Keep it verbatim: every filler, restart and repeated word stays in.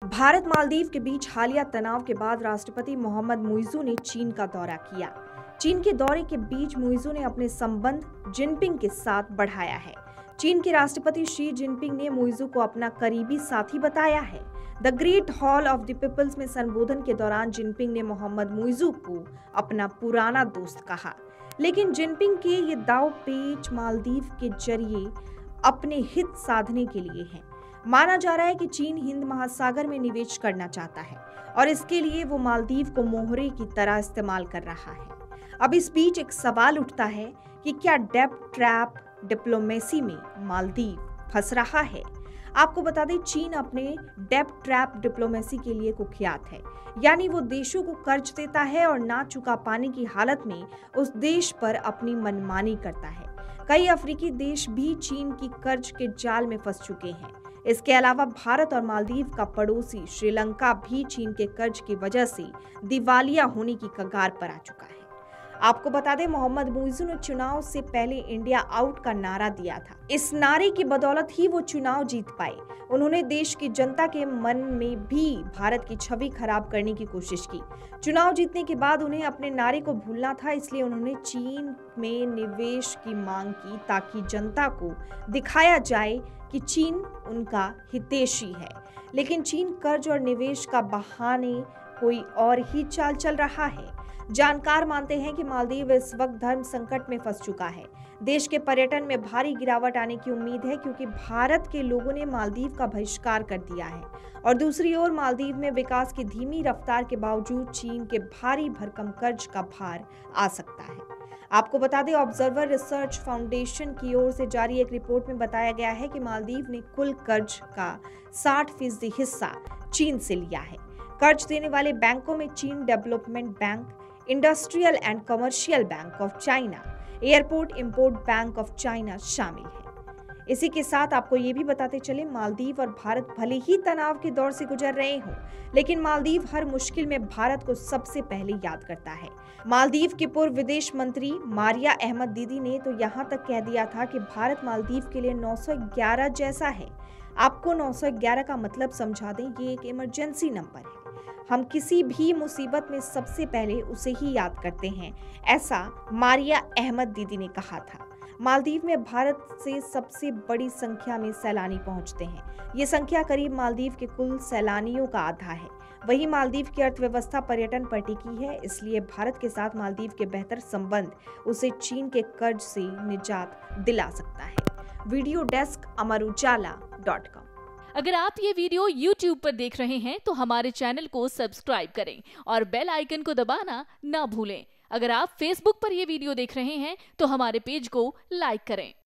भारत मालदीव के बीच हालिया तनाव के बाद राष्ट्रपति मोहम्मद मुइज़्ज़ू ने चीन का दौरा किया। चीन के दौरे के बीच मुइज़्ज़ू ने अपने संबंध जिनपिंग के साथ बढ़ाया है। चीन के राष्ट्रपति शी जिनपिंग ने मुइज़्ज़ू को अपना करीबी साथी बताया है। The Great Hall of the people's में संबोधन के दौरान जिनपिंग ने मोहम्मद मुइज़्ज़ू को अपना पुराना दोस्त कहा, लेकिन जिनपिंग के ये दाव पेच मालदीव के जरिए अपने हित साधने के लिए हैं। माना जा रहा है कि चीन हिंद महासागर में निवेश करना चाहता है और इसके लिए वो मालदीव को मोहरे की तरह इस्तेमाल कर रहा है। अब इस बीच एक सवाल उठता है कि क्या डेब्ट ट्रैप डिप्लोमेसी में मालदीव फंस रहा है। आपको बता दें, चीन अपने डेब्ट ट्रैप डिप्लोमेसी के लिए कुख्यात है, यानी वो देशों को कर्ज देता है और ना चुका पाने की हालत में उस देश पर अपनी मनमानी करता है। कई अफ्रीकी देश भी चीन की कर्ज के जाल में फंस चुके हैं। इसके अलावा भारत और मालदीव का पड़ोसी श्रीलंका भी चीन के कर्ज की वजह से दिवालिया होने की कगार पर आ चुका है। आपको बता दें, मोहम्मद मुइज़्ज़ू ने चुनाव से पहले इंडिया आउट का नारा दिया था। इस नारे की बदौलत ही वो चुनाव जीत पाए। उन्होंने देश की जनता के मन में भी भारत की छवि खराब करने की कोशिश की। चुनाव जीतने के बाद उन्हें अपने नारे को भूलना था, इसलिए उन्होंने चीन में निवेश की मांग की ताकि जनता को दिखाया जाए कि चीन उनका हितैषी है। लेकिन चीन कर्ज और निवेश का बहाने कोई और ही चाल चल रहा है। जानकार मानते हैं कि मालदीव इस वक्त धर्म संकट में फंस चुका है। देश के पर्यटन में भारी गिरावट आने की उम्मीद है, क्योंकि भारत के लोगों ने मालदीव का बहिष्कार कर दिया है और दूसरी ओर मालदीव में विकास की धीमी रफ्तार के बावजूद चीन के भारी भरकम कर्ज का भार आ सकता है। आपको बता दें, ऑब्जर्वर रिसर्च फाउंडेशन की ओर से जारी एक रिपोर्ट में बताया गया है कि मालदीव ने कुल कर्ज का साठ फीसदी हिस्सा चीन से लिया है। कर्ज देने वाले बैंकों में चीन development bank, industrial and commercial bank of China, airport import bank of China शामिल है। इसी के साथ आपको ये भी बताते चले, मालदीव और भारत भले ही तनाव के दौर से गुजर रहे हों, लेकिन मालदीव हर मुश्किल में भारत को सबसे पहले याद करता है। मालदीव की पूर्व विदेश मंत्री मारिया अहमद दीदी ने तो यहाँ तक कह दिया था कि भारत मालदीव के लिए नौ सौ ग्यारह जैसा है। आपको नौ सौ ग्यारह का मतलब समझा दें, ये एक इमरजेंसी नंबर है। हम किसी भी मुसीबत में सबसे पहले उसे ही याद करते हैं, ऐसा मारिया अहमद दीदी ने कहा था। मालदीव में भारत से सबसे बड़ी संख्या में सैलानी पहुंचते हैं। ये संख्या करीब मालदीव के कुल सैलानियों का आधा है। वहीं मालदीव की अर्थव्यवस्था पर्यटन पर टिकी है, इसलिए भारत के साथ मालदीव के बेहतर संबंध उसे चीन के कर्ज से निजात दिला सकता है। Video desk Amar Ujala dot com. अगर आप ये वीडियो यूट्यूब पर देख रहे हैं तो हमारे चैनल को सब्सक्राइब करें और बेल आइकन को दबाना ना भूलें। अगर आप फेसबुक पर ये वीडियो देख रहे हैं तो हमारे पेज को लाइक करें।